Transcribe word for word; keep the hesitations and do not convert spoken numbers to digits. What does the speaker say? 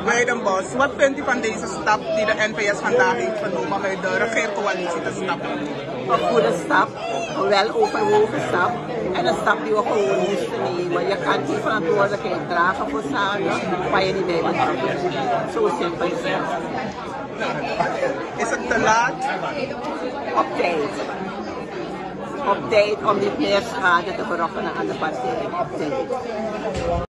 Weidenbos, wat vindt u van deze stap die de N P S vandaag heeft genomen om uit de regeercoalitie te stappen? Een goede stap, een wel overwogen stap en een stap die we gewoon moesten nemen. Je kan die verantwoordelijkheid dragen voor zaken waar je niet bij betrokken bent. Zo simpel is het. Is het te laat? Op tijd. Op tijd om niet meer schade te berokkenen aan de partij. Op tijd.